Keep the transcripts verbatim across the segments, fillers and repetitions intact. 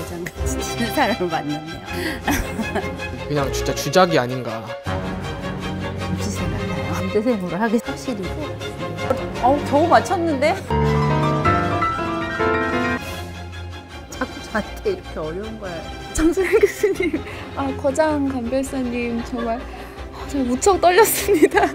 거장같이 치는 사람을 만났네요. 그냥 진짜 주작이 아닌가. 입시생 같아요. 음대생으로 하기 확실히. 어우, 겨우 맞췄는데? 자꾸 저한테 이렇게 어려운 거예요. 정소영 교수님, 아, 거장 감별사님 정말 아, 정말 무척 떨렸습니다.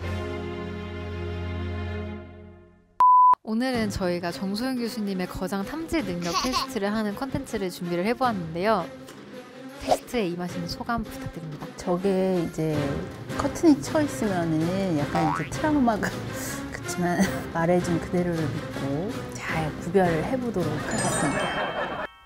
오늘은 저희가 정소영 교수님의 거장 탐지 능력 테스트를 하는 컨텐츠를 준비를 해보았는데요. 테스트에 임하시는 소감 부탁드립니다. 저게 이제 커튼이 쳐 있으면은 약간 이제 트라우마가 그렇지만 말해준 그대로를 믿고 잘 구별을 해보도록 하겠습니다.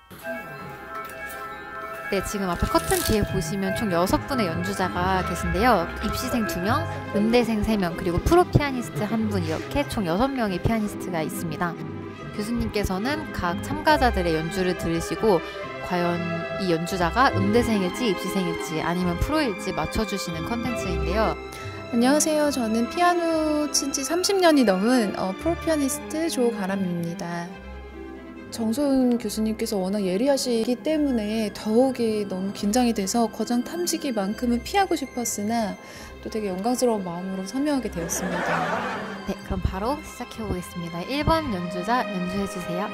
네, 지금 앞에 커튼 뒤에 보시면 총 여섯 분의 연주자가 계신데요. 입시생 두 명, 음대생 세 명, 그리고 프로 피아니스트 한 분, 이렇게 총 여섯 명의 피아니스트가 있습니다. 교수님께서는 각 참가자들의 연주를 들으시고 과연 이 연주자가 음대생일지 입시생일지 아니면 프로일지 맞춰주시는 컨텐츠인데요. 안녕하세요. 저는 피아노 친 지 삼십 년이 넘은 어, 프로 피아니스트 조가람입니다. 정소영 교수님께서 워낙 예리하시기 때문에 더욱이 너무 긴장이 돼서 거장 탐지기만큼은 피하고 싶었으나 또 되게 영광스러운 마음으로 참여하게 되었습니다. 네, 그럼 바로 시작해 보겠습니다. 일 번 연주자 연주해 주세요.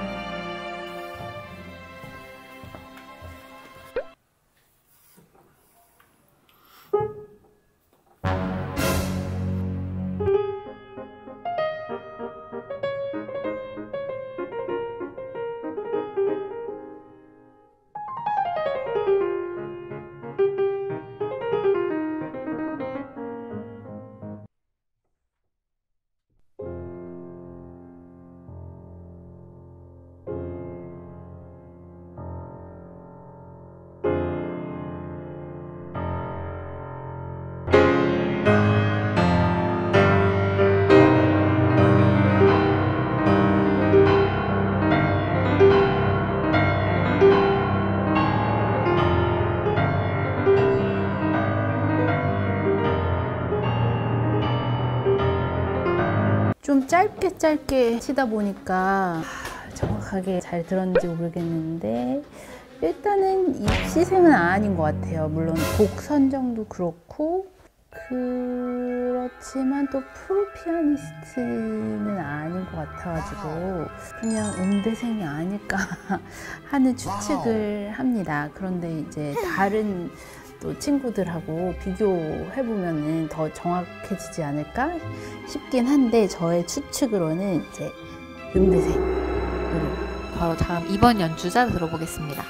좀 짧게 짧게 치다 보니까 정확하게 잘 들었는지 모르겠는데 일단은 입시생은 아닌 것 같아요. 물론 곡 선정도 그렇고 그렇지만 또 프로 피아니스트는 아닌 것 같아가지고 그냥 음대생이 아닐까 하는 추측을 합니다. 그런데 이제 다른 또 친구들하고 비교해보면은 더 정확해지지 않을까 싶긴 한데 저의 추측으로는 이제 음대생으로. 바로 다음 이 번 연주자 들어보겠습니다.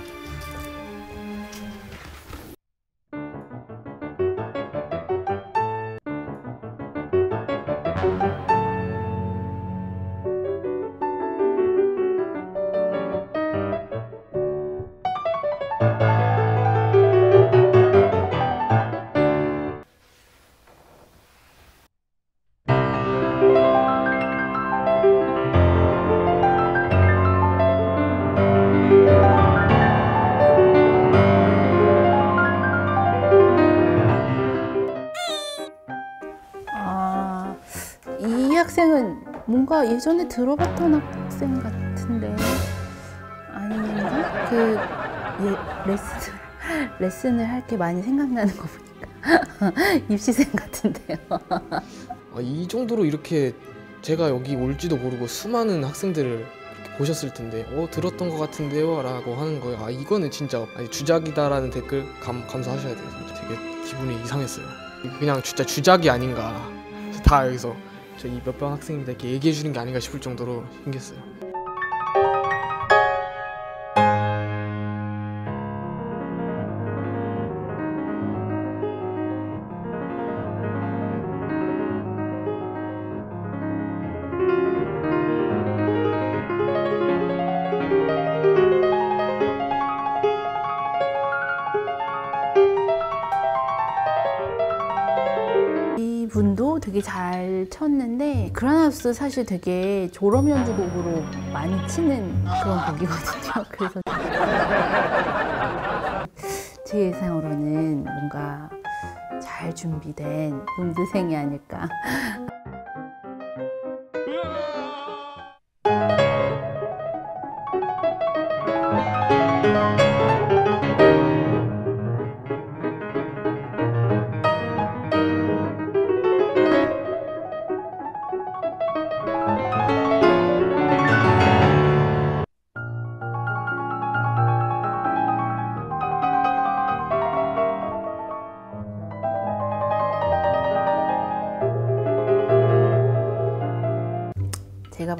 이 학생은 뭔가 예전에 들어봤던 학생 같은데 아닌가? 그 예, 레슨, 레슨을 할 게 많이 생각나는 거 보니까 입시생 같은데요. 아, 이 정도로 이렇게 제가 여기 올지도 모르고 수많은 학생들을 이렇게 보셨을 텐데 어 들었던 것 같은데요? 라고 하는 거예요. 아 이거는 진짜 아니, 주작이다라는 댓글 감, 감사하셔야 돼요. 되게 기분이 이상했어요. 그냥 진짜 주작이 아닌가. 다 여기서 저 이 몇 번 학생입니다 이렇게 얘기해 주는 게 아닌가 싶을 정도로 신기했어요. 분도 되게 잘 쳤는데 그라나우스 사실 되게 졸업 연주곡으로 많이 치는 그런 곡이거든요. 그래서 제 예상으로는 뭔가 잘 준비된 음대생이 아닐까.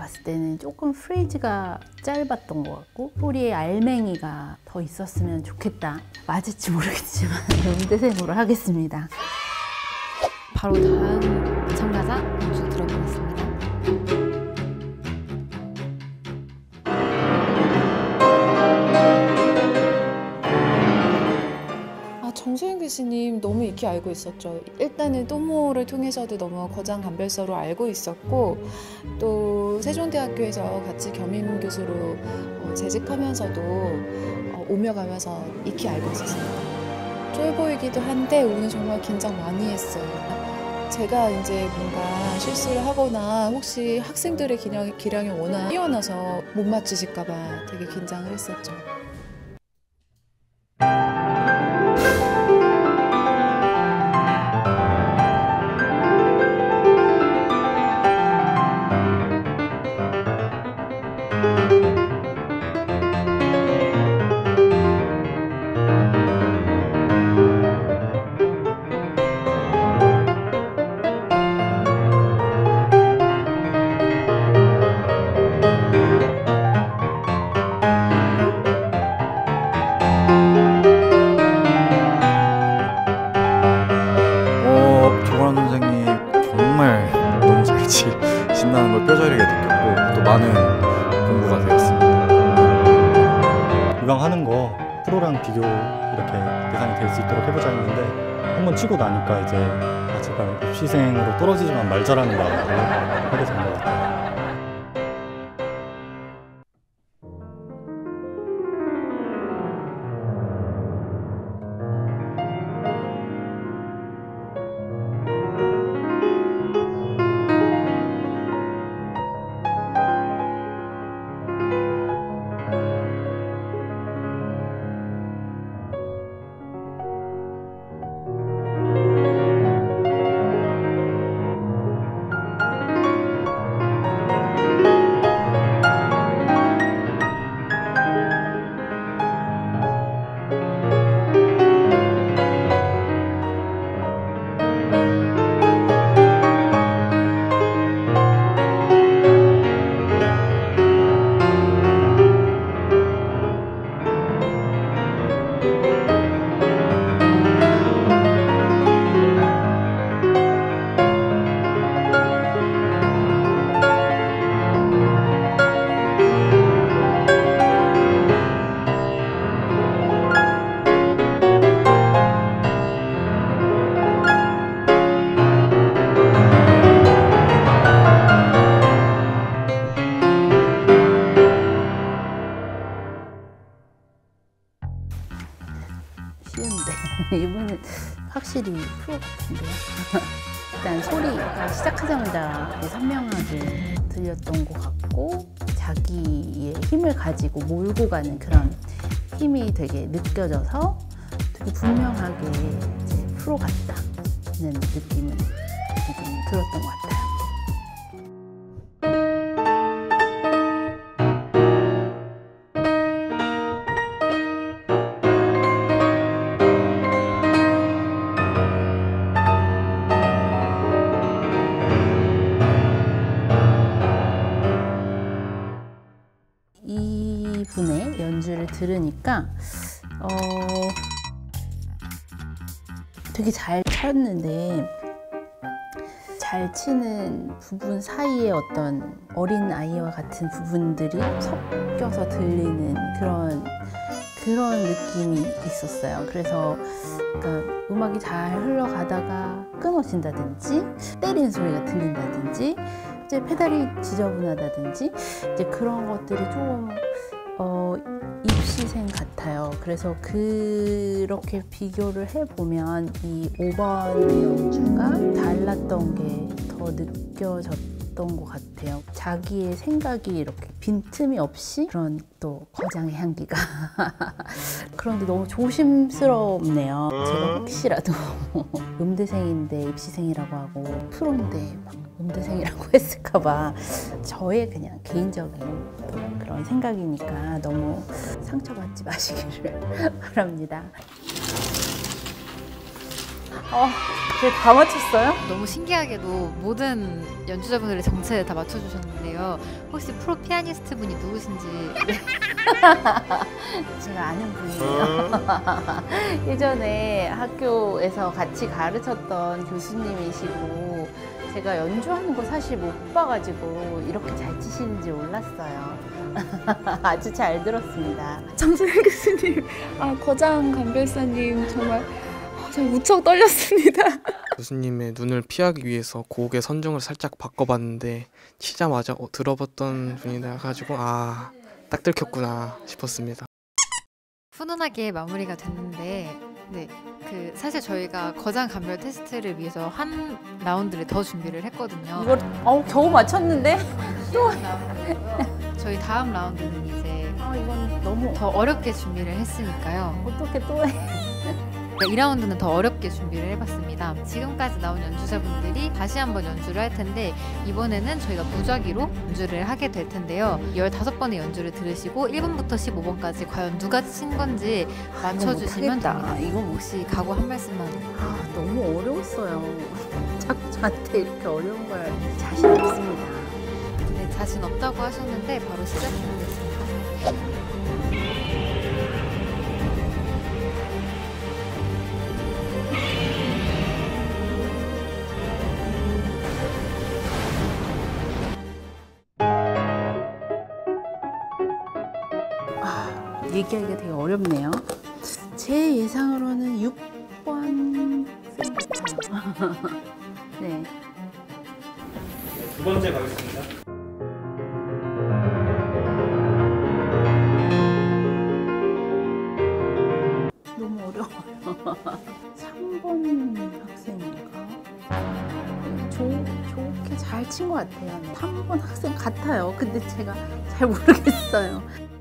봤을 때는 조금 프레이즈가 짧았던 것 같고 소리에 알맹이가 더 있었으면 좋겠다. 맞을지 모르겠지만 음대생으로 하겠습니다. 바로 다음 참가자 연주 들어보겠습니다. 정소윤 교수님 너무 익히 알고 있었죠. 일단은 또모를 통해서도 너무 거장감별서로 알고 있었고 또 세종대학교에서 같이 겸임 교수로 재직하면서도 오며 가면서 익히 알고 있었습니다. 쫄 보이기도 한데 오늘 정말 긴장 많이 했어요. 제가 이제 뭔가 실수를 하거나 혹시 학생들의 기량, 기량이 워낙 뛰어나서 못 맞추실까봐 되게 긴장을 했었죠. 신나는 걸 뼈저리게 느꼈고 또 많은 공부가 되었습니다. 이왕 하는 거 프로랑 비교 이렇게 대상이 될 수 있도록 해보자 했는데 한번 치고 나니까 이제 아 제발 입시생으로 떨어지지만 말자라는 마음으로 하게 된 것 같아요. 쉬운데 이분은 확실히 프로 같은데요. 일단 소리가 시작하자마자 선명하게 들렸던 것 같고 자기의 힘을 가지고 몰고 가는 그런 힘이 되게 느껴져서 되게 분명하게 이제 프로 같다는 느낌은 좀 들었던 것 같아요. 이분의 연주를 들으니까 어, 되게 잘 쳤는데 잘 치는 부분 사이에 어떤 어린 아이와 같은 부분들이 섞여서 들리는 그런 그런 느낌이 있었어요. 그래서 그러니까 음악이 잘 흘러가다가 끊어진다든지 때리는 소리가 들린다든지 이제 페달이 지저분하다든지 이제 그런 것들이 좀 어, 입시생 같아요. 그래서 그렇게 비교를 해보면 이 오 번의 연주가 달랐던 게 더 느껴졌던 것 같아요. 자기의 생각이 이렇게 빈틈이 없이 그런 또 거장의 향기가 그런데 너무 조심스럽네요. 제가 혹시라도 음대생인데 입시생이라고 하고 프로인데 막 음대생이라고 했을까봐 저의 그냥 개인적인 그런 생각이니까 너무 상처받지 마시기를 바랍니다. 어, 이제 다 맞췄어요? 너무 신기하게도 모든 연주자분들의 정체를 다 맞춰주셨는데요. 혹시 프로 피아니스트 분이 누구신지? 제가 아는 분이에요. 예전에 학교에서 같이 가르쳤던 교수님이시고 제가 연주하는 거 사실 못 봐가지고 이렇게 잘 치시는지 몰랐어요. 아주 잘 들었습니다. 정진환 교수님, 아 거장 감별사님 정말 아, 저 무척 떨렸습니다. 교수님의 눈을 피하기 위해서 곡의 선정을 살짝 바꿔봤는데 치자마자 어, 들어봤던 분이라 가지고 아, 딱 들켰구나 싶었습니다. 훈훈하게 마무리가 됐는데 네, 그 사실 저희가 거장 감별 테스트를 위해서 한 라운드를 더 준비를 했거든요. 이걸 어, 겨우 맞췄는데? 저희 다음 라운드는 이제 아, 이건 너무 더 어렵게 준비를 했으니까요. 어떻게 또 해? 이 라운드는 더 어렵게 준비를 해봤습니다. 지금까지 나온 연주자분들이 다시 한번 연주를 할 텐데 이번에는 저희가 무작위로 연주를 하게 될 텐데요. 열다섯 번의 연주를 들으시고 일 번부터 십오 번까지 과연 누가 친 건지 맞춰주시면 못하겠다. 됩니다. 이거 뭐 혹시 각오 한 말씀만. 아, 너무 어려웠어요. 자꾸 저한테 이렇게 어려운 걸 자신 없습니다. 네, 자신 없다고 하셨는데 바로 시작해보겠습니다. 아, 얘기하기가 되게 어렵네요. 제 예상으로는 육 번 같아요. 네. 두 번째 가겠습니다. 너무 어려워요. 삼 번 학생인가? 좋, 좋게 잘 친 것 같아요. 삼 번 학생 같아요. 근데 제가 잘 모르겠어요.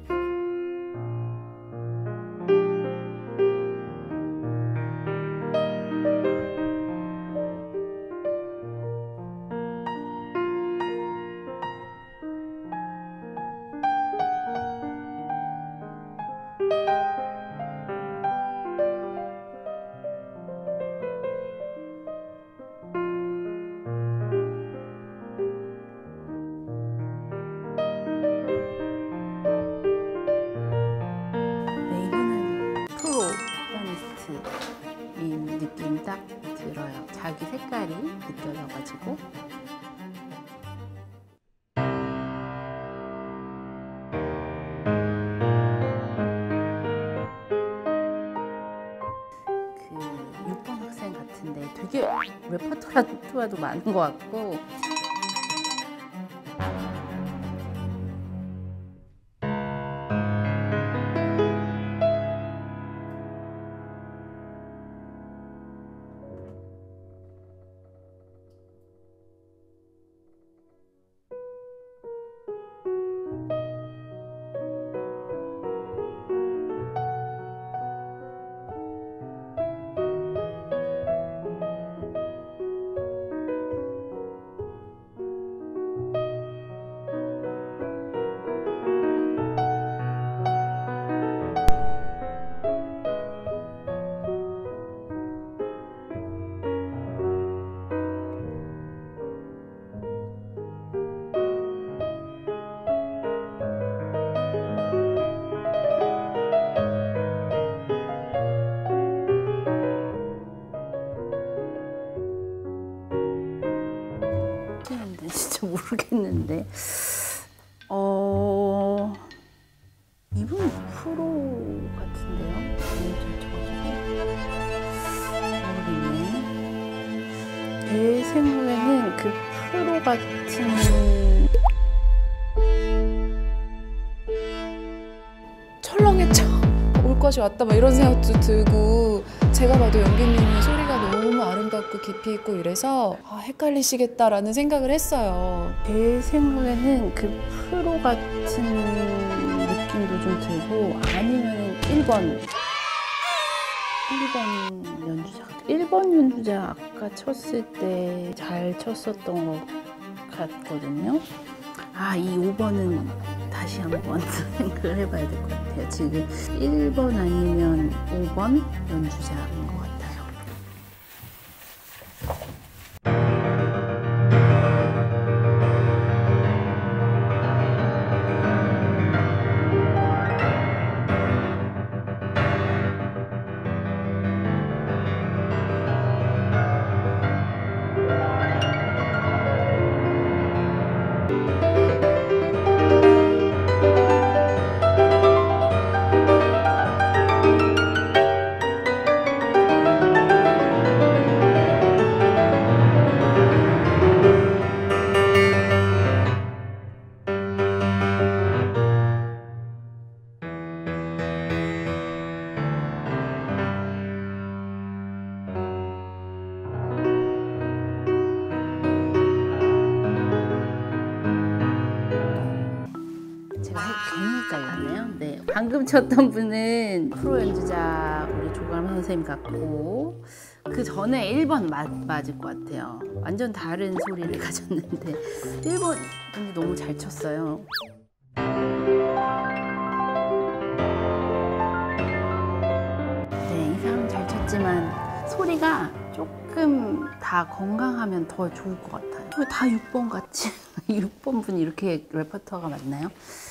네, 이거는 프로 피아니스트인 느낌이 딱 들어요. 자기 색깔이 느껴져가지고. 그 육 번 학생 같은데 되게 레퍼토리도 많은 것 같고. 진짜 모르겠는데 어 이분 프로 같은데요? 모르겠네. 제 생각에는 그 프로 같은 철렁해져 올 것이 왔다 막 이런 생각도 들고 제가 봐도 연기님의 소리가 너무 아름답고 깊이 있고 이래서 아, 헷갈리시겠다라는 생각을 했어요. 제 생각에는 그 프로 같은 느낌도 좀 들고 아니면은 일 번 일 번 연주자 일 번 연주자 아까 쳤을 때 잘 쳤었던 것 같거든요. 아, 이 오 번은 다시 한번 생각을 해봐야 될 것 같아요. 지금 일 번 아니면 오 번 연주자인 것 같아요. 방금 쳤던 분은 프로 연주자 우리 조가람 선생님 같고 그 전에 일 번 맞, 맞을 것 같아요. 완전 다른 소리를 가졌는데 일 번 분이 너무 잘 쳤어요. 네, 이상 잘 쳤지만 소리가 조금 다 건강하면 더 좋을 것 같아요. 왜 다 육 번 같지? 육 번 분이 이렇게 레퍼토어가 많나요?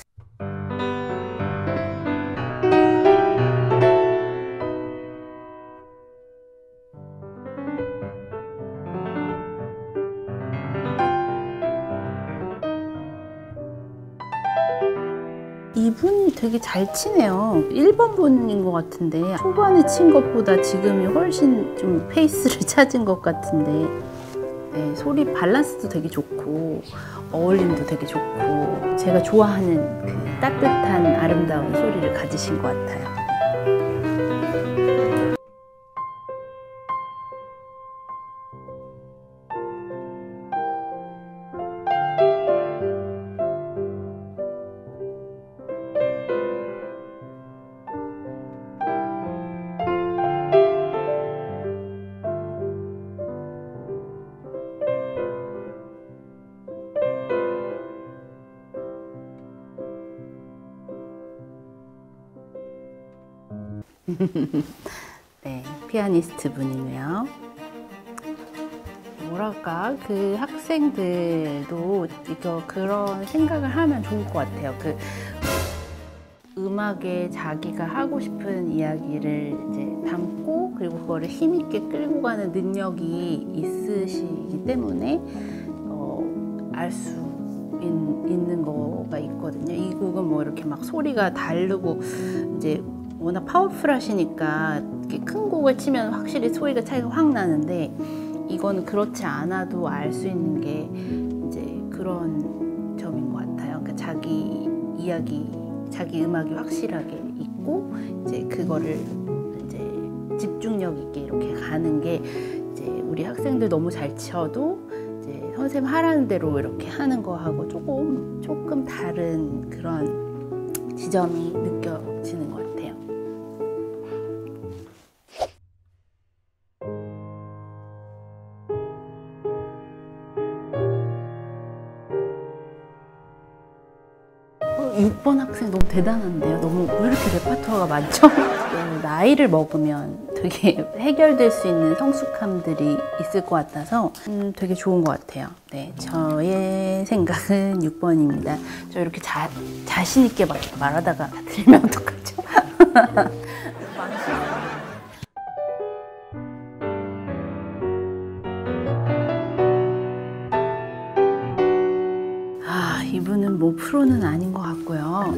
이분이 되게 잘 치네요. 일 번 분인 것 같은데 초반에 친 것보다 지금이 훨씬 좀 페이스를 찾은 것 같은데 네, 소리 밸런스도 되게 좋고 어울림도 되게 좋고 제가 좋아하는 그 따뜻한 아름다운 소리를 가지신 것 같아요. 네, 피아니스트 분이네요. 뭐랄까, 그 학생들도 이거 그런 생각을 하면 좋을 것 같아요. 그 음악에 자기가 하고 싶은 이야기를 이제 담고 그리고 그거를 힘있게 끌고 가는 능력이 있으시기 때문에 어, 알 수 있는 거가 있거든요. 이 곡은 뭐 이렇게 막 소리가 다르고 이제 워낙 파워풀하시니까 이렇게 큰 곡을 치면 확실히 소리가 차이가 확 나는데 이거는 그렇지 않아도 알 수 있는 게 이제 그런 점인 것 같아요. 그러니까 자기 이야기, 자기 음악이 확실하게 있고 이제 그거를 이제 집중력 있게 이렇게 가는 게 이제 우리 학생들 너무 잘 쳐도 이제 선생님 하라는 대로 이렇게 하는 거하고 조금 조금 다른 그런 지점이 느껴지는 것 같아요. 육 번 학생 너무 대단한데요? 너무 왜 이렇게 레퍼토어가 많죠? 나이를 먹으면 되게 해결될 수 있는 성숙함들이 있을 것 같아서 음, 되게 좋은 것 같아요. 네, 저의 생각은 육 번입니다. 저 이렇게 자, 자신 있게 말, 말하다가 들리면 어떡하죠? 이분은 뭐 프로는 아닌 것 같고요.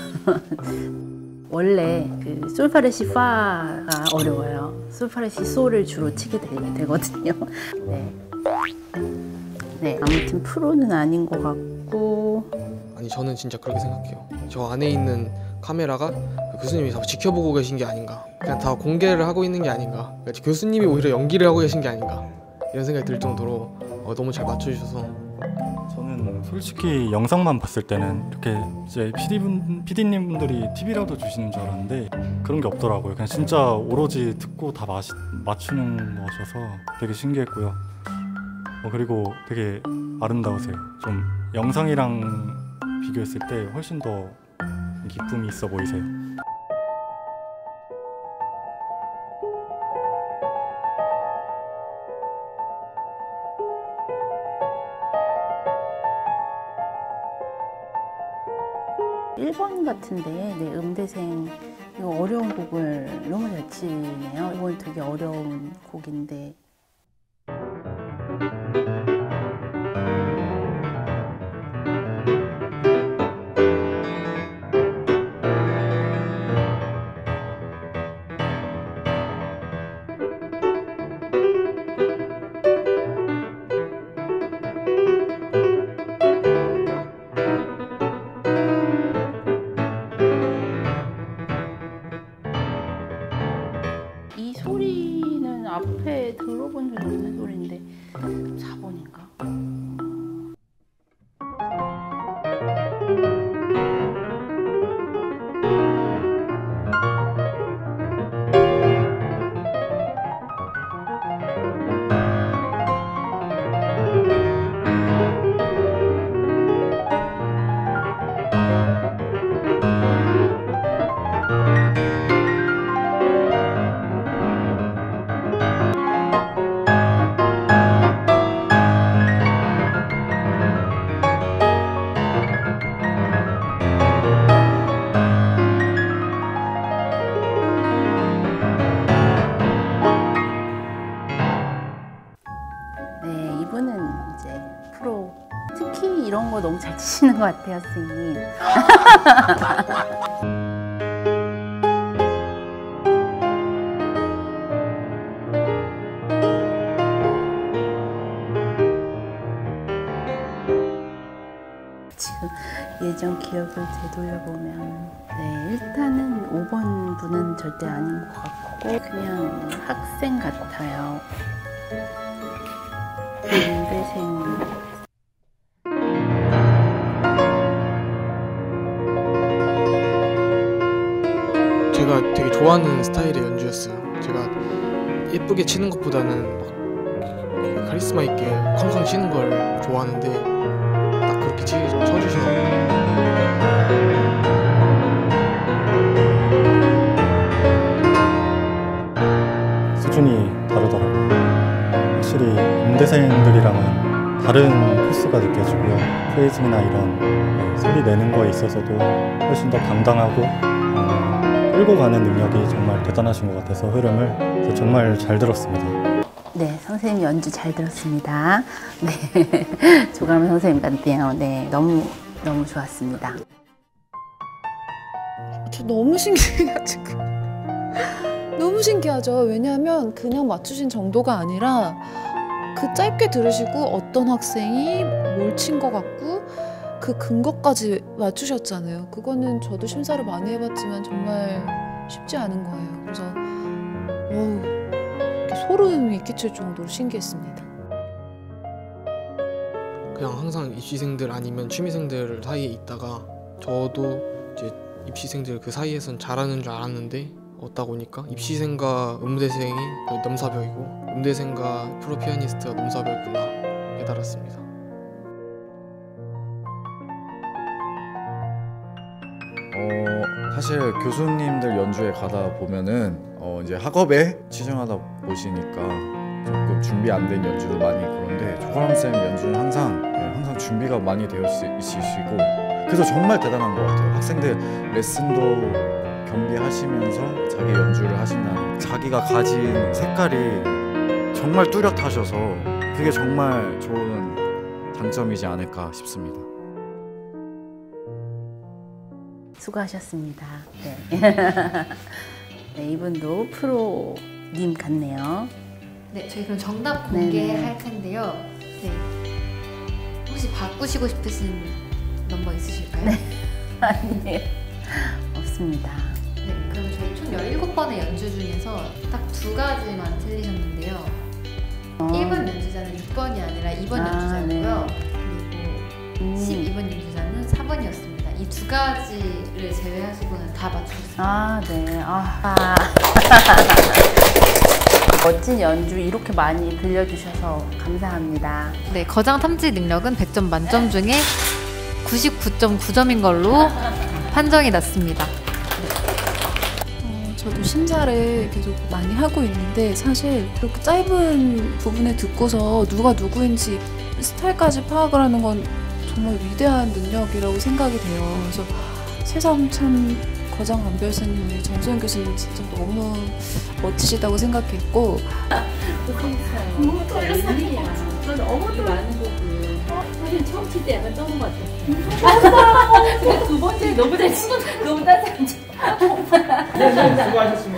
원래 그 솔파레시 파가 어려워요. 솔파레시 소를 주로 치게 되, 되거든요. 네. 네, 아무튼 프로는 아닌 것 같고. 아니 저는 진짜 그렇게 생각해요. 저 안에 있는 카메라가 교수님이 다 지켜보고 계신 게 아닌가, 그냥 다 공개를 하고 있는 게 아닌가, 그러니까 교수님이 오히려 연기를 하고 계신 게 아닌가 이런 생각이 들 정도로 어, 너무 잘 맞춰주셔서. 저는 솔직히 영상만 봤을 때는 이렇게 이제 피디분, 피디님분들이 팁이라도 주시는 줄 알았는데 그런 게 없더라고요. 그냥 진짜 오로지 듣고 다 마시, 맞추는 거셔서 되게 신기했고요. 어, 그리고 되게 아름다우세요. 좀 영상이랑 비교했을 때 훨씬 더 기쁨이 있어 보이세요. 일 번 같은데, 네, 음대생 이거 어려운 곡을 너무 잘 치네요. 이건 되게 어려운 곡인데. 이 소리는 앞에 들어본 적 없는 소리인데 사 번인가? 거 너무 잘 치시는 것 같아요, 선생님. 지금 예전 기억을 되돌려보면 네, 일단은 오 번 분은 절대 아닌 것 같고 그냥 학생 같아요. 연대생. 제가 되게 좋아하는 스타일의 연주였어요. 제가 예쁘게 치는 것보다는 막 카리스마 있게 쾅쾅 치는 걸 좋아하는데 딱 그렇게 치, 쳐주셔. 수준이 다르더라고요. 확실히 음대생들이랑은 다른 포스가 느껴지고요. 프레이징이나 이런 네, 소리 내는 거에 있어서도 훨씬 더 당당하고 어, 끌고 가는 능력이 정말 대단하신 것 같아서 흐름을 그래서 정말 잘 들었습니다. 네, 선생님 연주 잘 들었습니다. 네, 조가람 선생님 같네요. 네, 너무 너무 좋았습니다. 저 너무 신기해가지고 너무 신기하죠. 왜냐하면 그냥 맞추신 정도가 아니라 그 짧게 들으시고 어떤 학생이 뭘 친 것 같고 그 근거까지 맞추셨잖아요. 그거는 저도 심사를 많이 해봤지만 정말 쉽지 않은 거예요. 그래서 어우, 이렇게 소름이 끼칠 정도로 신기했습니다. 그냥 항상 입시생들 아니면 취미생들 사이에 있다가 저도 이제 입시생들 그 사이에선 잘하는 줄 알았는데 얻다 보니까 입시생과 음대생이 넘사벽이고 음대생과 프로 피아니스트가 넘사벽이구나 깨달았습니다. 어, 사실 교수님들 연주회 가다 보면은 어, 이제 학업에 치중하다 보시니까 조금 준비 안 된 연주도 많이 그런데 조가람 쌤 연주는 항상 네, 항상 준비가 많이 되어 있으시고 그래서 정말 대단한 것 같아요. 학생들 레슨도 경비하시면서 자기 연주를 하신다는 자기가 가진 색깔이 정말 뚜렷하셔서 그게 정말 좋은 장점이지 않을까 싶습니다. 수고하셨습니다. 네. 네, 이분도 프로님 같네요. 네, 저희 그럼 정답 공개할 텐데요. 네. 혹시 바꾸시고 싶으신 넘버 있으실까요? 네. 아니에요. 없습니다. 네, 그럼 저희 총 열일곱 번의 연주 중에서 딱 두 가지만 틀리셨는데요. 어. 일 번 연주자는 육 번이 아니라 이 번 아, 연주자고요. 네. 그리고 음. 십이 번 연주자는 사 번이었습니다. 이 두 가지를 제외하시고는 다 맞추셨습니다. 아, 네. 아. 아. 멋진 연주 이렇게 많이 들려주셔서 감사합니다. 네, 거장 탐지 능력은 백 점 만점 중에 구십구 점 구 점인 걸로 판정이 났습니다. 어, 저도 심사를 계속 많이 하고 있는데 사실 그렇게 짧은 부분에 듣고서 누가 누구인지 스타일까지 파악을 하는 건 정말 위대한 능력이라고 생각이 돼요. 그래서 새삼 참 거장 감별사님, 우리 정소영 교수님 진짜 너무 멋지시다고 생각했고 너무 떨렸어요. 전 어머도 많은 거고 사실 처음 칠 때 약간 떠는 것 같아요. 두 번째 너무 잘 치고 너무 따뜻한 네, 수고하셨습니다.